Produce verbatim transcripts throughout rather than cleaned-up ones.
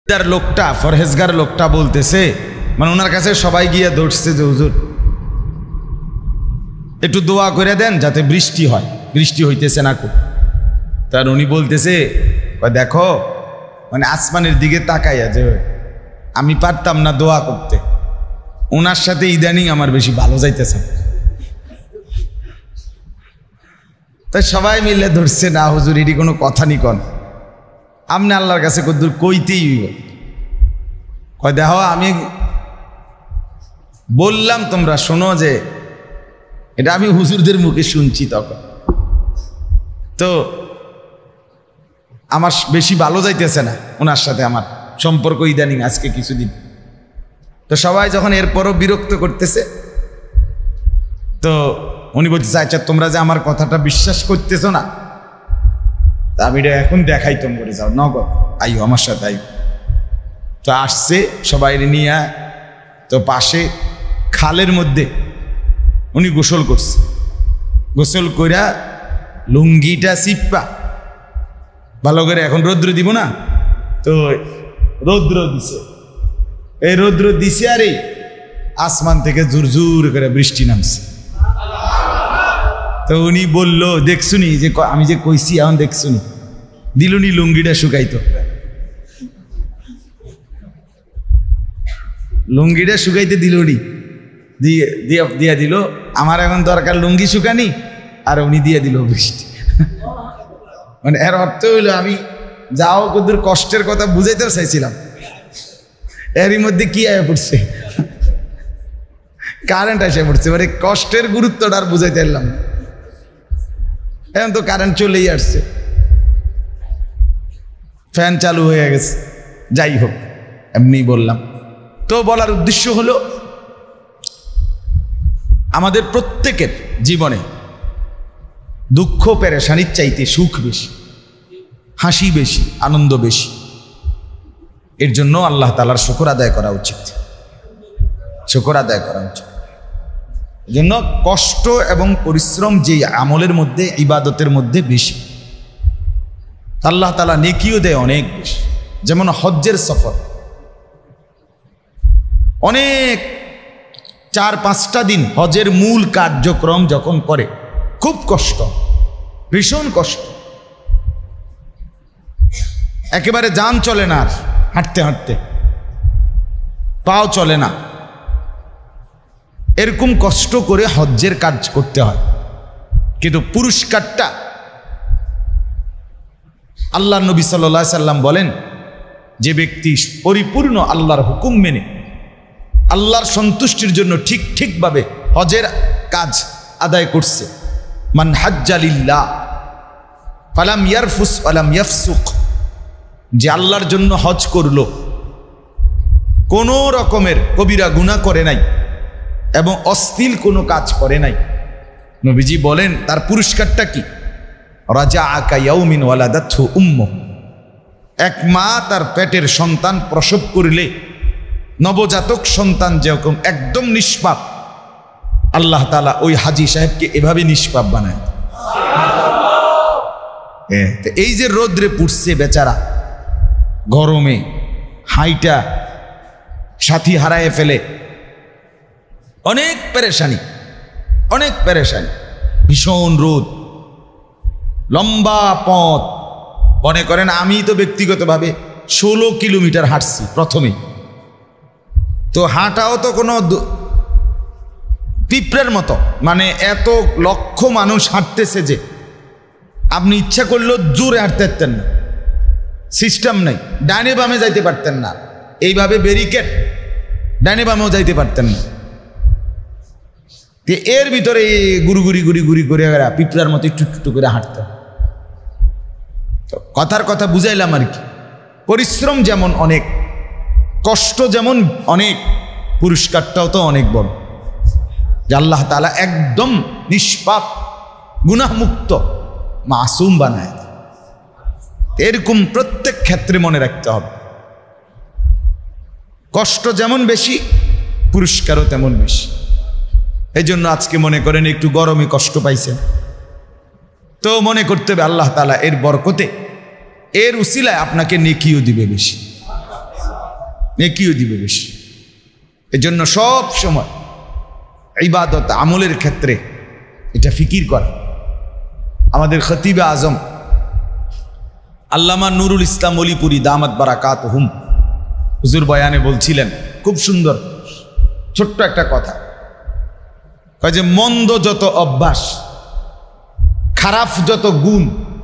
তার লোকটা ফরহেজগার লোকটা বলতেছে, মানে ওনার কাছে সবাই গিয়ে দৌড়ছে যে হুজুর একটু দোয়া করে দেন যাতে বৃষ্টি হয়, বৃষ্টি হইতেছে না খুব। তার উনি বলতেছে দেখো, মানে আসমানের দিকে তাকাইয়া যে আমি পারতাম না দোয়া করতে, ওনার সাথে ইদানিং আমার বেশি ভালো যাইতেছে। তাই সবাই মিলে ধরছে না হুজুর এটি কোনো কথা নি কন, আপনি আল্লাহর কাছে কদ্দুর কইতেই কয় দেখো আমি বললাম তোমরা শোনো যে এটা আমি হুজুরদের মুখে শুনছি, তখন তো আমার বেশি ভালো যাইতেছে না ওনার সাথে আমার সম্পর্ক ইদানিং আজকে কিছুদিন। তো সবাই যখন এরপরও বিরক্ত করতেছে, তো উনি বলতেছে আচ্ছা তোমরা যে আমার কথাটা বিশ্বাস করতেছো না, তা আমি এটা এখন দেখাই তোম করে যাও নগদ আইও আমার সাথে আইও। তো আসছে সবাই নিয়ে, তো পাশে খালের মধ্যে উনি গোসল করছে, গোসল কইরা লুঙ্গিটা চিপ্পা ভালো করে, এখন রৌদ্র দিব না তো রৌদ্র দিছে, এই রৌদ্র দিছে আর এই আসমান থেকে জোর জোর করে বৃষ্টি নামছে। তো উনি বলল দেখছুনি যে আমি যে কইছি এখন দেখছুনি, দিলুনি লুঙ্গিটা শুকাইতো, লুঙ্গিটা শুকাইতে দিলুনি, দিয়ে দিয়া দিয়া দিল আমার এখন দরকার লুঙ্গি শুকানি, আর উনি দিয়ে দিল বৃষ্টি। মানে এর অর্থ হইলো আমি যাও কদ্দুর কষ্টের কথা বুঝাইতেও চাইছিলাম, এরই মধ্যে কি আয়া পড়ছে, কারেন্ট এসে পড়ছে, মানে কষ্টের গুরুত্বটা আর বুঝাইতে পারলাম। এখন তো কারেন্ট চলেই আসছে, ফ্যান চালু হয়ে গেছে, যাই হোক এমনি বললাম। তো বলার উদ্দেশ্য হলো আমাদের প্রত্যেকের জীবনে দুঃখ পেরেশানির চাইতে সুখ বেশি, হাসি বেশি, আনন্দ বেশি। এর জন্য আল্লাহ তাআলার শুকর আদায় করা উচিত, শুকর আদায় করা উচিত। এই জন্য কষ্ট এবং পরিশ্রম যে আমলের মধ্যে, ইবাদতের মধ্যে বেশি, আল্লাহ তাআলা নেকিও দেয় অনেক বেশি। যেমন হজ্জের সফর, অনেক চার পাঁচটা দিন হজের মূল কার্যক্রম যখন করে খুব কষ্ট, ভীষণ কষ্ট, একেবারে যান চলে না, আর হাঁটতে হাঁটতে পাও চলে না, এরকম কষ্ট করে হজ্জের কাজ করতে হয়। কিন্তু পুরস্কারটা আল্লাহ নবী সাল্লাল্লাহু আলাইহি সাল্লাম বলেন, যে ব্যক্তি পরিপূর্ণ আল্লাহর হুকুম মেনে আল্লাহর সন্তুষ্টির জন্য ঠিক ঠিকভাবে হজের কাজ আদায় করছে, মান হাজ্জা লিল্লাহ ফালাম ইয়ারফুস ওয়ালাম ইয়াফসুক, যে আল্লাহর জন্য হজ করলো, কোনো রকমের কবিরা গুনাহ করে নাই এবং অশ্লীল কোনো কাজ করে নাই, নবীজি বলেন তার পুরস্কারটা কি? রাজাআ কায়াউমিন ওয়ালাদাতহু উম্মুহু, এক মা তার পেটের সন্তান প্রসব করলে নবজাতক সন্তান যেরকম একদম নিষ্পাপ, আল্লাহ তাআলা ওই হাজী সাহেবকে এভাবে নিষ্পাপ বানায়। এই যে রোদ্রে পুড়ছে বেচারা, গরমে হাইটা সাথী হারায় ফেলে, অনেক পেরেশানি, অনেক পেরেশানি, ভীষণ রোদ, লম্বা পথ। মনে করেন আমি তো ব্যক্তিগতভাবে ষোলো কিলোমিটার হাঁটছি প্রথমেই, তো হাঁটাও তো কোনো পিঁপড়ের মতো, মানে এত লক্ষ মানুষ হাঁটতেছে যে আপনি ইচ্ছা করলেও জোরে হাঁটতে পারতেন না, সিস্টেম নেই, ডানে বামে যাইতে পারতেন না, এইভাবে ব্যারিকেড, ডানে বামেও যাইতে পারতেন না। এর ভিতরে গুড়ি গুড়ি গুড়ি গুড়ি করে পিঁপড়ার মতো একটু একটু করে হাঁটতেন। তো কথার কথা বুঝাইলাম আর কি, পরিশ্রম যেমন অনেক, কষ্ট যেমন অনেক, পুরস্কারটাও তো অনেক বড়, যে আল্লাহ তাআলা একদম নিষ্পাপ গুনাহমুক্ত মাসুম বানায়। এরকম প্রত্যেক ক্ষেত্রে মনে রাখতে হবে, কষ্ট যেমন বেশি পুরস্কারও তেমন বেশি। এই জন্য আজকে মনে করেন একটু গরমে কষ্ট পাইছেন, তো মনে করতে হবে আল্লাহ তাআলা এর বরকতে, এর উসিলায় আপনাকে নেকিও দিবে বেশি। নেকিও দিবে বেশি। এজন্য সব সময় ইবাদত আমলের ক্ষেত্রে এটা ফিকির করা। আমাদের খতিবে আজম আল্লামা নুরুল ইসলাম অলিপুরি দামাত বারাকাত হুম হুজুর বয়ানে বলছিলেন, খুব সুন্দর ছোট্ট একটা কথা, কয় যে মন্দ যত অভ্যাস, খারাপ যত গুণ,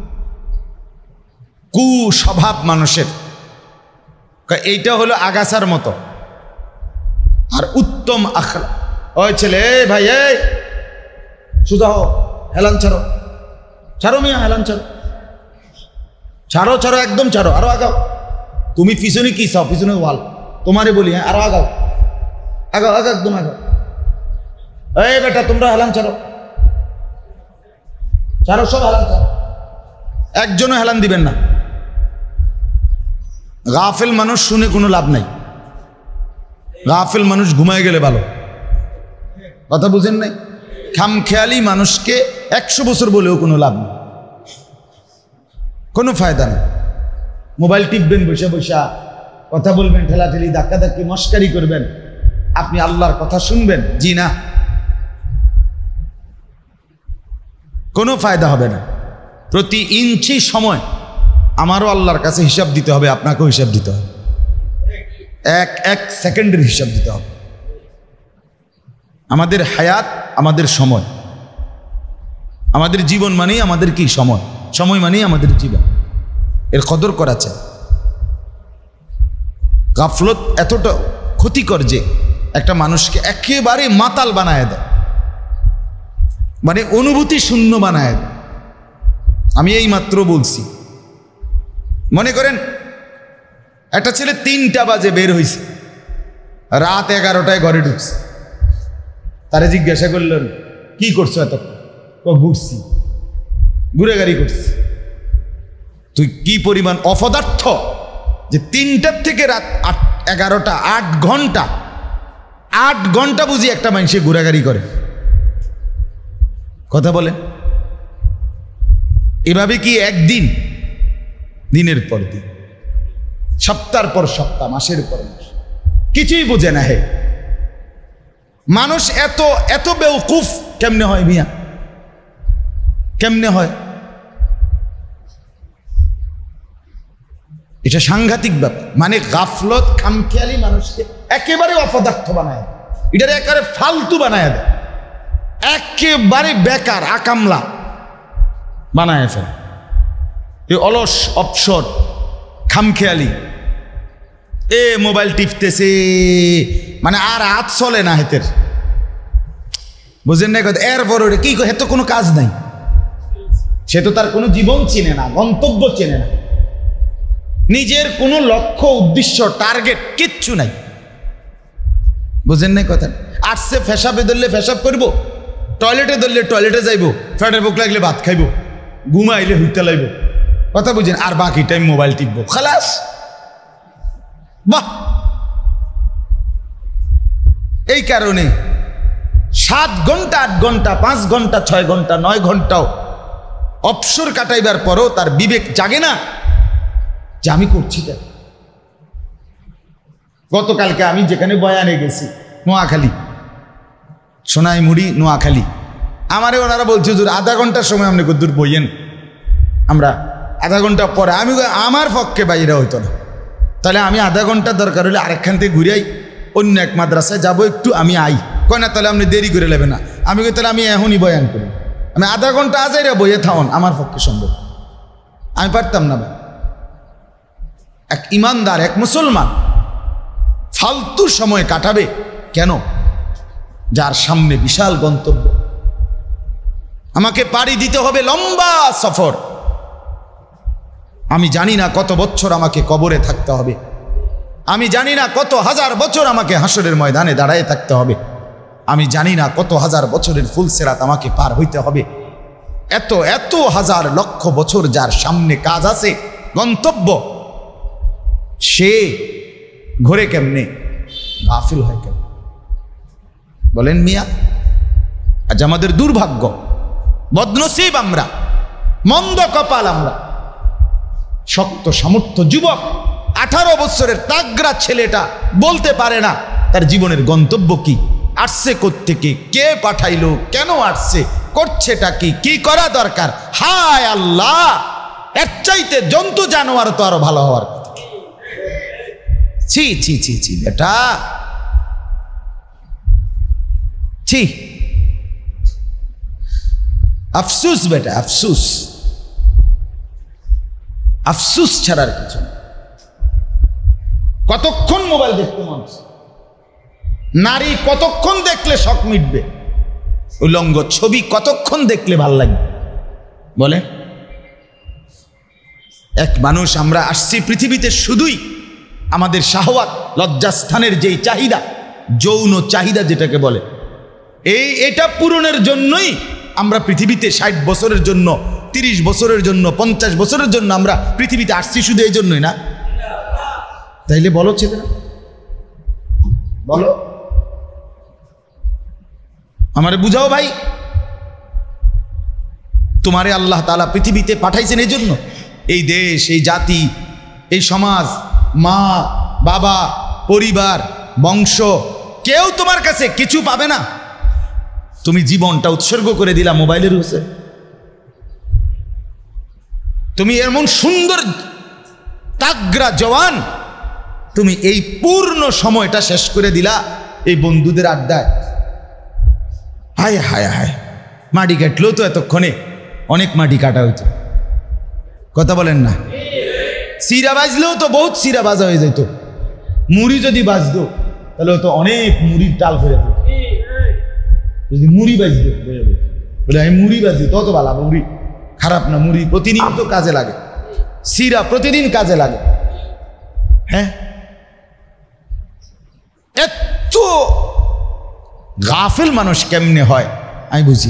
কু স্বভাব মানুষের, এইটা হলো আগাছার মতো, আর উত্তম আখলাক। ওই ছেলে, এই ভাই, এই সুজা হো, হেলান ছাড়ো, ছাড়ো মিয়া, হেলান ছাড়ো, ছাড়ো ছাড়ো, একদম ছাড়ো, আরো আগাও। তুমি পিছনে কি চাও? পিছনে ওয়াল, তোমারে বলি, হ্যাঁ আরো আগাও, আগাও আগাও, একদম আগাও। এই বেটা, তোমরা হেলান ছাড়ো, ছাড়ো, সব হেলান ছাড়ো, একজনও হেলান দিবেন না। গাফেল মানুষ শুনে কোনো লাভ নাই, গাফেল মানুষ ঘুমায় গেলে ভালো। কথা বুঝেন নাই? খামখেয়ালি মানুষকে একশো বছর বলেও কোনো লাভ নেই, কোনো ফায়দা নেই। মোবাইল টিপবেন বসে বসা, কথা বলবেন ঠেলাঠেলি, ধাক্কাধাক্কি, মস্কারি করবেন, আপনি আল্লাহর কথা শুনবেন? জি না, কোনো ফায়দা হবে না। প্রতি ইঞ্চি সময় আমারও আল্লাহর কাছে হিসাব দিতে হবে, আপনাকেও হিসাব দিতে হবে, এক এক সেকেন্ডের হিসাব দিতে হবে। আমাদের হায়াত, আমাদের সময়, আমাদের জীবন মানেই আমাদের কি সময়, সময় মানেই আমাদের জীবন, এর কদর করা চাই। গাফলত এতটা ক্ষতিকর যে একটা মানুষকে একেবারে মাতাল বানায় দেয়, মানে অনুভূতি শূন্য বানায় দেয়। আমি এই মাত্র বলছি, মনে করেন একটা ছেলে তিনটা বাজে বের হয়েছে, রাত এগারোটায় ঘরে ঢুকছে, তারে জিজ্ঞাসা করলেন কি করছো এত? ঘুরছি, ঘুরে গাড়ি করছি। তুই কি পরিমাণ অপদার্থ যে তিনটার থেকে রাত আট এগারোটা আট ঘন্টা আট ঘন্টা বুঝি একটা মানুষে ঘোরাগাড়ি করে। কথা বলে এভাবে কি একদিন, দিনের পর দিন, সপ্তাহের পর সপ্তাহ, মাসের পর মাস, কিছুই বোঝে না। হে মানুষ এত এত বেওকুফ কেমনে হয় মিয়া? কেমনে হয়? এটা সাংঘাতিক ব্যাপার। মানে গাফলত, খামখেয়ালি মানুষকে একেবারে অপদার্থ বানায়, এটার একেবারে ফালতু বানায় দেয়, একেবারে বেকার আকামলা বানায় ফেলে। এই অলস, অপসর, খামখেয়ালি, এ মোবাইল টিপতেছে, মানে আর হাত চলে না হেতের, বুঝেন না কথা? এরপর কি হেতো কোনো কাজ নাই, সে তো তার কোনো জীবন চেনে না, গন্তব্য চেনে না, নিজের কোনো লক্ষ্য, উদ্দেশ্য, টার্গেট কিচ্ছু নাই, বুঝেন না কথা? আসছে ফেসাবে ধরলে ফেসাব করব, টয়লেটে ধরলে টয়লেটে যাইব, ফ্যাটের বুক লাগলে ভাত খাইব, ঘুমাইলে হুইতে লাইব, কথা বুঝেন? আর বাকি টাইম মোবাইল টিপবো, খালাস। বাহ! এই কারণে সাত ঘন্টা, আট ঘন্টা, পাঁচ ঘন্টা, ছয় ঘন্টা, নয় ঘন্টাও অবসর কাটাইবার পরও তার বিবেক জাগে না যে আমি করছি কেন। গতকালকে আমি যেখানে বয়ানে গেছি, নোয়াখালী, সোনাইমুড়ি, নোয়াখালী, আমারে ওনারা বলছে হুজুর আধা ঘন্টার সময় আপনি কদ্দুর বইয়েন, আমরা আধা ঘন্টা পরে। আমি আমার পক্ষে বাইরে হইতো না, তাহলে আমি আধা ঘন্টা দরকার হলে আরেকখান থেকে ঘুরাই, অন্য এক মাদ্রাসায় যাবো একটু, আমি আই কয় না, তাহলে আপনি দেরি করে নেবেন না। আমি কই তাহলে আমি এখনই বয়ান করি, আমি আধা ঘন্টা আজাইরা বইয়ে থাউন, আমার পক্ষে সম্ভব, আমি পারতাম না ভাই। এক ইমানদার, এক মুসলমান ফালতু সময় কাটাবে কেন? যার সামনে বিশাল গন্তব্য, আমাকে পাড়ি দিতে হবে লম্বা সফর। আমি জানি না কত বছর আমাকে কবরে থাকতে হবে, আমি জানি না কত হাজার বছর আমাকে হাসরের ময়দানে দাঁড়ায় থাকতে হবে, আমি জানি না কত হাজার বছরের ফুলসেরাত আমাকে পার হইতে হবে। এত এত হাজার লক্ষ বছর যার সামনে কাজ আছে, গন্তব্য, সে ঘরে কেমনে, গাফিল হয় কেমনে? বলেন মিয়া। আজ আমাদের দুর্ভাগ্য, বদনসিব আমরা, মন্দ কপাল আমরা। শক্ত সামর্থ্য যুবক আঠারো বছরের তাগড়া ছেলেটা বলতে পারে না তার জীবনের গন্তব্য কি, আসছে কোত্থেকে, কে পাঠাইলো, কেন আসছে, করছেটা কি, কি করা দরকার। হায় আল্লাহ, এর চাইতে জন্তু জানোয়ার তো আরো ভালো হওয়ার কথা। ছি ছি ছি ছি বেটা, ছি, আফসুস বেটা, আফসুস, আফসুস ছাড়ার কিছু। কতক্ষণ মোবাইল দেখতে মানুষ, নারী কতক্ষণ দেখলে শখ মিটবে, উলঙ্গ ছবি কতক্ষণ দেখলে ভাল লাগবে বলে। এক মানুষ, আমরা আসছি পৃথিবীতে শুধুই আমাদের শাহওয়াত, লজ্জাস্থানের যেই চাহিদা, যৌন চাহিদা যেটাকে বলে, এই এটা পূরণের জন্যই আমরা পৃথিবীতে ষাট বছরের জন্য, তিরিশ বছরের জন্য, পঞ্চাশ বছরের জন্য আমরা পৃথিবীতে আসছি, শুধু এই জন্যই না? তাইলে বলো ছেলেরা, বলো, আমারে বুঝাও ভাই। তোমারে আল্লাহ তাআলা পৃথিবীতে পাঠাইছেন এই জন্য, এই দেশ, এই জাতি, এই সমাজ, মা বাবা, পরিবার, বংশ, কেউ তোমার কাছে কিছু পাবে না। তুমি জীবনটা উৎসর্গ করে দিলা মোবাইলের কাছে। তুমি এমন সুন্দর তাগড়া জওয়ান, তুমি এই পূর্ণ সময়টা শেষ করে দিলা এই বন্ধুদের আড্ডায়। হায় হায় হায়, মাটি কাটলেও তো এতক্ষণে অনেক মাটি কাটা হইতো, কথা বলেন না? সিরা বাজলেও তো বহুত সিরা বাজা হয়ে যেত। মুড়ি যদি বাজতো তাহলে তো অনেক মুড়ির টাল ফেরে যেত। যদি মুড়ি বাজতো বলে আমি মুড়ি বাজি, তত ভালো, মুড়ি খারাপ না, মুড়ি প্রতিনিয়ত কাজে লাগে, সিরা প্রতিদিন কাজে লাগে। হ্যাঁ, এত গাফিল মানুষ কেমনে হয় আমি বুঝি।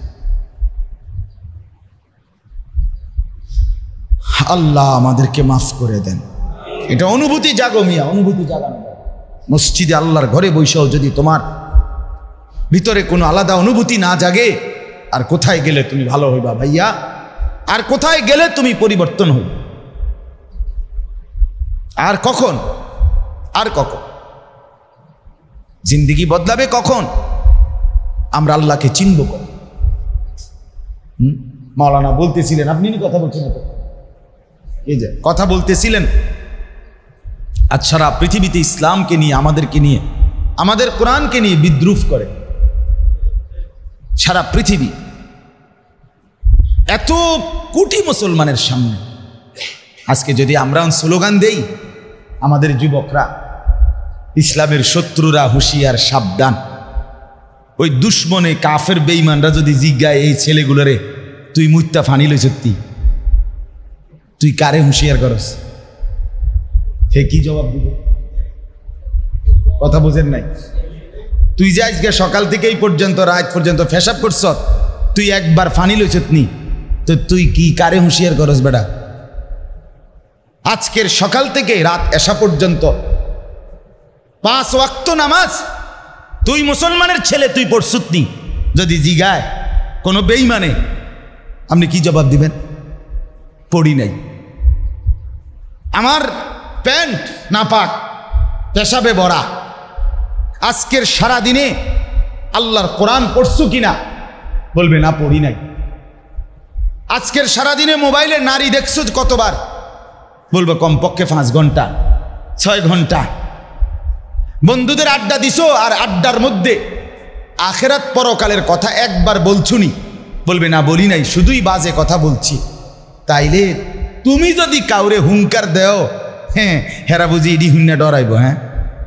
আল্লাহ আমাদেরকে মাফ করে দেন। এটা অনুভূতি জাগো মিয়া, অনুভূতি জাগানো। মসজিদে আল্লাহর ঘরে বৈশাও যদি তোমার ভিতরে কোনো আলাদা অনুভূতি না জাগে, আর কোথায় গেলে তুমি ভালো হইবা ভাইয়া, আর কোথায় গেলে তুমি পরিবর্তন হইবে, আর কখন, আর কখন জিন্দিগি বদলাবে, কখন আমরা আল্লাহকে চিনব কখন? মাওলানা বলতেছিলেন, আপনি কথা বলছেন, এই যে কথা বলতেছিলেন, আজ সারা পৃথিবীতে ইসলামকে নিয়ে, আমাদেরকে নিয়ে, আমাদের কোরআনকে নিয়ে বিদ্রুপ করে সারা পৃথিবী। এত কোটি মুসলমানের সামনে আজকে যদি আমরা স্লোগান দেই, আমাদের যুবকরা, ইসলামের শত্রুরা হুঁশিয়ার, সাবধান। ওই দুশ্মনে কাফের বেঈমানরা যদি জিজ্ঞায় এই ছেলেগুলোরে তুই মুত্তা ফানি লই, সত্যি তুই কারে হুঁশিয়ার করস, হে কি জবাব দিব? কথা বোঝেন নাই? তুই যে আজকে সকাল থেকে এই পর্যন্ত, রাত পর্যন্ত ফেসাব করছ, তুই একবার ফানি লইছত নি, তো তুই কি কারে হুঁশিয়ার করস বেটা? আজকের সকাল থেকে রাত এসা পর্যন্ত পাঁচ ওয়াক্ত নামাজ তুই মুসলমানের ছেলে তুই পড়ছুত নি, যদি জিগায় কোনো বেঈমানে, আপনি কি জবাব দিবেন? পড়ি নাই। আমার প্যান্ট নাপাক, পেশাবে ভরা, আজকের সারা দিনে আল্লাহর কোরআন পড়ছু কিনা? বলবে না, পড়ি নাই। আজকের সারা দিনে মোবাইলে নারী দেখছো কতবার? বলবে কমপক্ষে পাঁচ ঘন্টা, ছয় ঘন্টা। বন্ধুদের আড্ডা দিছো, আর আড্ডার মধ্যে আখেরাত পরকালের কথা একবার বলছুনি? বলবে না, বলি নাই, শুধুই বাজে কথা বলছি। তাইলে তুমি যদি কাউরে হুঙ্কার দেও, হ্যাঁ হেরা বুঝি ইডি হুন্না ডরাইব? হ্যাঁ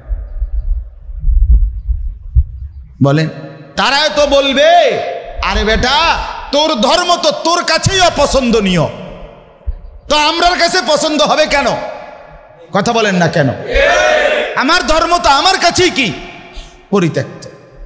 বলেন, তারাই তো বলবে, আরে বেটা তোর ধর্ম তো তোর কাছেই অপছন্দনীয়, তো আমরার কাছে পছন্দ হবে কেন? কথা বলেন না কেন? আমার ধর্ম তো আমার কাছেই কি পরিত্যক্ত।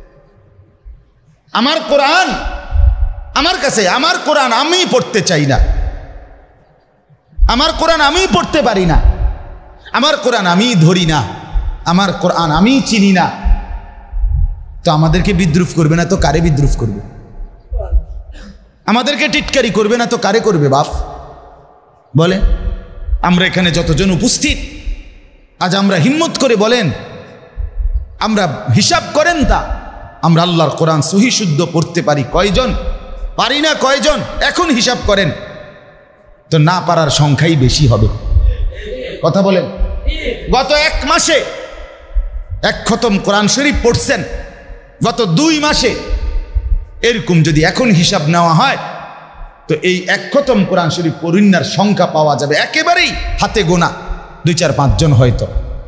আমার কোরআন আমার কাছে, আমার কোরআন আমি পড়তে চাই না, আমার কোরআন আমি পড়তে পারি না, আমার কোরআন আমি ধরি না, আমার কোরআন আমি চিনি না। তো আমাদেরকে বিদ্রুপ করবে না তো কারে বিদ্রুপ করবে? আমাদেরকে টিটকারি করবে না তো কারে করবে? বাপ বলে, আমরা এখানে যতজন উপস্থিত আজ আমরা হিম্মত করে বলেন, আমরা হিসাব করেন তা আমরা আল্লাহর কোরআন সহি শুদ্ধ পড়তে পারি কয়জন? পারি না কয়জন? এখন হিসাব করেন তো না পারার সংখ্যাই বেশি হবে। কথা বলেন। গত এক মাসে এক খতম কোরআন শরীফ পড়ছেন, গত দুই মাসে এরকম যদি এখন হিসাব নেওয়া হয় তো এই এক খতম কোরআন শরীফ পড়িনার সংখ্যা পাওয়া যাবে একেবারেই হাতে গোনা দুই চার পাঁচজন হয়তো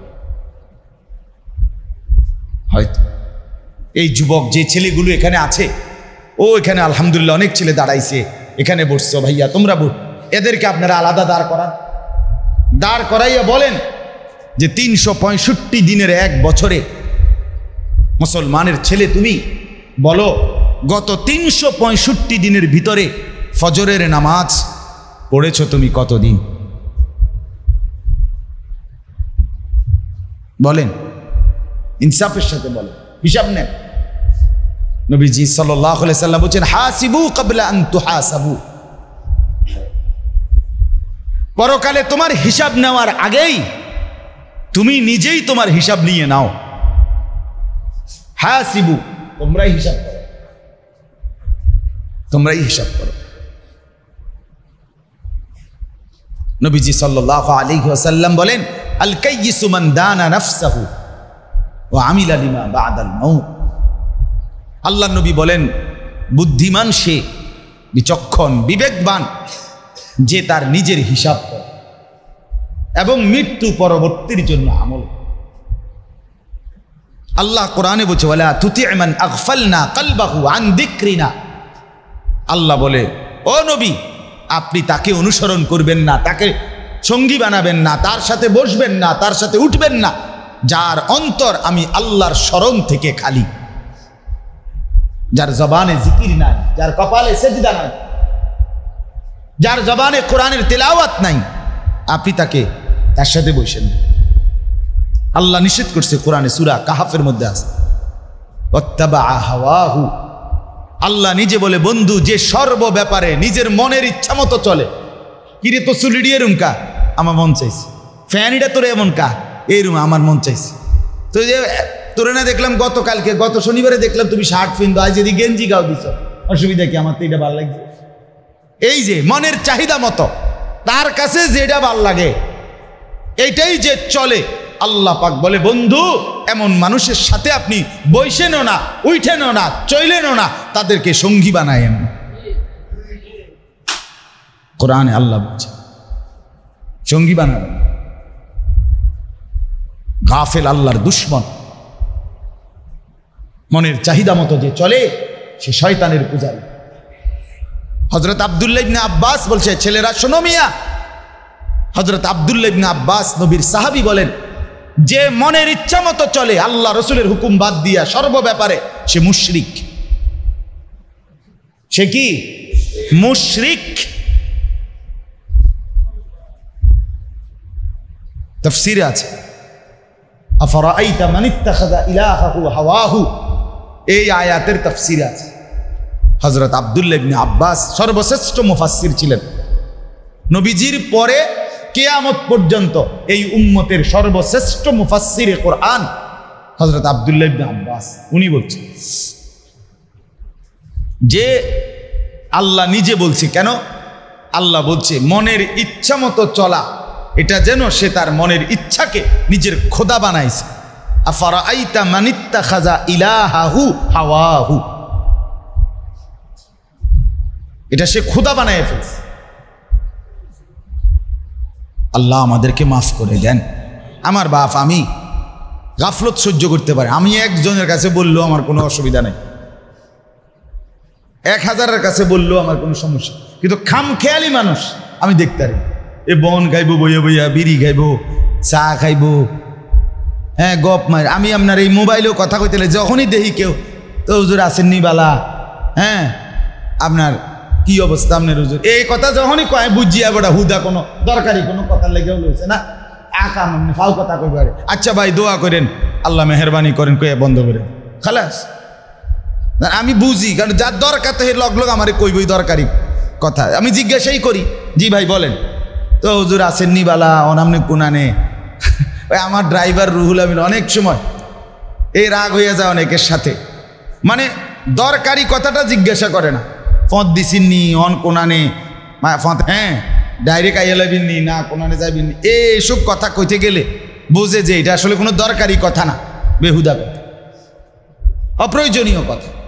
হয়তো এই যুবক যে ছেলেগুলো এখানে আছে, ও এখানে আলহামদুলিল্লাহ অনেক ছেলে দাঁড়াইছে, এখানে বসছো, ভাইয়া তোমরা বল, এদেরকে আপনারা আলাদা দাঁড় করান, দাঁড় করাইয়া বলেন যে তিনশো পঁয়ষট্টি দিনের এক বছরে মুসলমানের ছেলে তুমি বলো গত তিনশো পঁয়ষট্টি দিনের ভিতরে ফজরের নামাজ পড়েছ তুমি কতদিন? বলেন, ইনসাফের সাথে বলেন, হিসাব নেন। নবীজি সাল্লাল্লাহু আলাইহি সাল্লাম বলেন, হাসিবু ক্বাবলা আন তুহাসাবু, পরকালে তোমার হিসাব নেওয়ার আগেই তুমি নিজেই তোমার হিসাব নিয়ে নাও। হাসিবু, তোমরাই হিসাব করো, তোমরাই হিসাব করো। নবীজি সাল্লাল্লাহু আলাইহি ওয়াসাল্লাম বলেন, আল কাইয়িসু মান দানা নাফসাহু ওয়া আমিলা লিমা বা'দাল মাউত। আল্লাহর নবী বলেন, বুদ্ধিমান সে, বিচক্ষণ বিবেকবান যে তার নিজের হিসাব করে এবং মৃত্যু পরবর্তীর জন্য আমল। আল্লাহ কোরআনে বলছে, ওয়ালা তুতি' মান আগফালনা কলবাহু আন যিকরিনা। আল্লাহ বলে, ও নবী আপনি তাকে অনুসরণ করবেন না, তাকে সঙ্গী বানাবেন না, তার সাথে বসবেন না, তার সাথে উঠবেন না, যার অন্তর আমি আল্লাহর স্মরণ থেকে খালি, যার জবানে জিকির নাই, যার কপালে সেজদা নাই, যার জবানে কোরআনের তেলাওয়াত নাই, আপনি তাকে তার সাথে বসেন। আল্লাহ নিষেধ করছে কোরআনে, সূরা কাহাফের মধ্যে আছে, ওয়াত্তাবা হাওয়াহু। আল্লাহ নিজে বলে, বন্ধু যে সর্ব ব্যাপারে নিজের মনের ইচ্ছা মতো চলে, কিরে তো চুলিডিয়ে রুমকা আমার মন চাইছে, ফ্যানিটা তোরে এমন কা এই রুম আমার মন চাইছে, তো যে তোরে না দেখলাম গতকালকে গত শনিবারে দেখলাম তুমি শার্ট পিনবো, আজ যদি গেঞ্জি গাও দিছ, অসুবিধা কি? আমার তো এটা ভালো লাগছে। এই যে মনের চাহিদা মতো তার কাছে যেটা ভাল লাগে এইটাই যে চলে, আল্লাহ পাক বলে, বন্ধু এমন মানুষের সাথে আপনি বইসেনও না, উঠেনও না, চইলেনও না, তাদেরকে সঙ্গী বানায়েন। কোরআনে আল্লাহ বলছে সঙ্গী বানাবেন। গাফেল আল্লাহর দুশ্মন, মনের চাহিদা মতো যে চলে সে শয়তানের পূজারী। হযরত আব্দুল্লাহ ইবনে আব্বাস বলছে, ছেলেরা শোনো মিয়া, হযরত আব্দুল্লাহ ইবনে আব্বাস নবীর সাহাবী বলেন, যে মনের ইচ্ছা মতো চলে আল্লাহ রসুলের হুকুম বাদ দিয়া সর্ব ব্যাপারে, সে মুশরিক। সে কি? মুশরিক। তাফসীরে আছে, আফরাআইতা মান ইত্তাখাযা ইলাহাহু হাওয়াহু, এই আয়াতের তাফসীরে আছে। হযরত আব্দুল্লাহ ইবনে আব্বাস সর্বশ্রেষ্ঠ মুফাসসির ছিলেন। নবীজির পরে কিয়ামত পর্যন্ত এই উম্মতের সর্বশ্রেষ্ঠ মুফাসসিরে কোরআন হযরত আব্দুল্লাহ ইবনে আব্বাস। উনি বলছেন যে আল্লাহ নিজে বলছে, কেন? আল্লাহ বলছে মনের ইচ্ছা মতো চলা, এটা যেন সে তার মনের ইচ্ছাকে নিজের খোদা বানাইছে। আফরাআইতা মান ইত্তাখাযা ইলাহাহু হাওয়াহু, এটা সে খোদা বানায় ফেলছে। আল্লাহ আমাদেরকে মাফ করে দেন। আমার বাপ, আমি গাফলত সহ্য করতে পারি, আমি একজনের কাছে বললেও আমার কোনো অসুবিধা নেই, এক হাজারের কাছে বললেও আমার কোনো সমস্যা, কিন্তু খামখেয়ালি মানুষ আমি দেখতে পারি। এ বন খাইবো বইয়া বইয়া, বিড়ি খাইবো, চা খাইবো, হ্যাঁ গপ মার। আমি আপনার এই মোবাইলেও কথা কইতে যখনই দেখি কেউ, তো হুজুর আসেননি বালা, হ্যাঁ আপনার কি অবস্থা আপনার হুজুর, এই কথা যখনই কয় বুঝিয়া বড়া হুদা কোনো দরকারি কোনো কথা লেগেও লইছে না, আকা মানে ফাও কথা কইবে, আচ্ছা ভাই দোয়া করেন, আল্লাহ মেহরবানি করেন, কয়ে বন্ধ করে খালাস। আমি বুঝি, কারণ যার দরকার তো হে লগ লগ আমার কইবই দরকারি কথা। আমি জিজ্ঞাসাই করি, জি ভাই বলেন, তো হুজুর আসেননি বালা অনামনে কোনানে, ওই আমার ড্রাইভার রুহুল আমিন অনেক সময় এই রাগ হয়ে যায় অনেকের সাথে, মানে দরকারি কথাটা জিজ্ঞাসা করে না, ফঁত দিছিননি অন কোনানে ফঁত, হ্যাঁ ডাইরেক্ট আইয়া লাবিননি না কোনানে যাবিননি, এইসব কথা কইতে গেলে বোঝে যে এটা আসলে কোনো দরকারি কথা না, বেহুদা কথা, অপ্রয়োজনীয় কথা।